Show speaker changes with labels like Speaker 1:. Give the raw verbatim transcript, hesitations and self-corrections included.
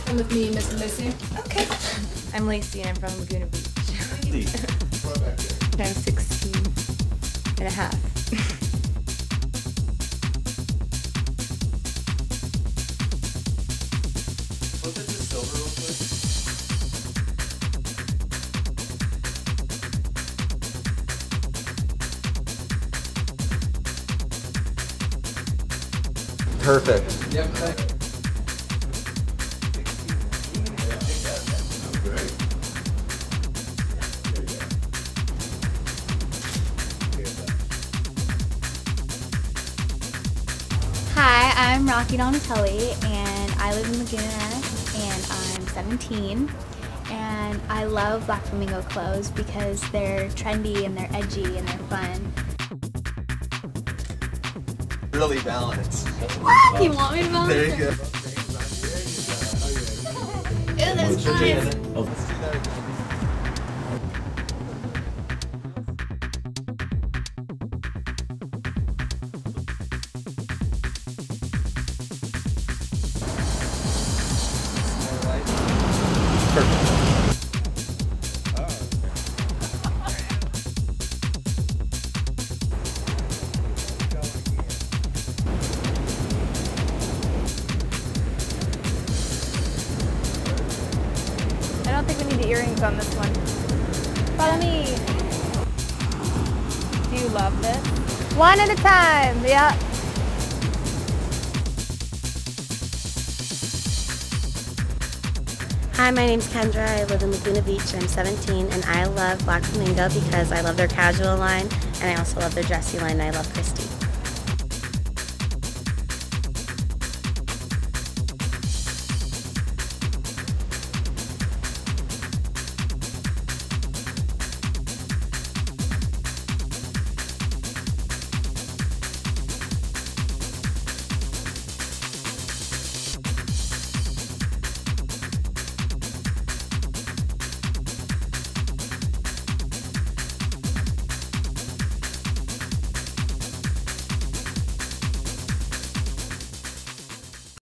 Speaker 1: Come with me, Miss Lacey.
Speaker 2: Okay. I'm Lacey and I'm from Laguna Beach. I'm sixteen and a half.
Speaker 3: Flip it to silver real quick. Perfect. Yep.
Speaker 4: Hi, I'm Rocky Donatelli and I live in Laguna and I'm seventeen and I love Black Flamingo clothes because they're trendy and they're edgy and they're fun.
Speaker 3: Really balanced.
Speaker 4: You want me to balance?
Speaker 3: There you go.
Speaker 4: Ew, that's nice.
Speaker 3: Perfect.
Speaker 2: I don't think we need the earrings on this one.
Speaker 4: Follow me.
Speaker 2: Do you love this? One at a time, yeah.
Speaker 5: Hi, my name's Kendra. I live in Laguna Beach. I'm seventeen and I love Black Flamingo because I love their casual line and I also love their dressy line and I love Christy.